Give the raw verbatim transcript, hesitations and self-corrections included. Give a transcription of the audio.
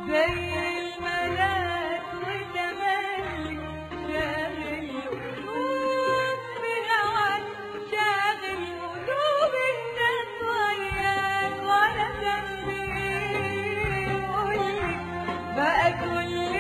زي الملاك وتملي شاغل قلوب بهواك، شاغل قلوب الناس وياك، ولا ذنبي قولي بقى كل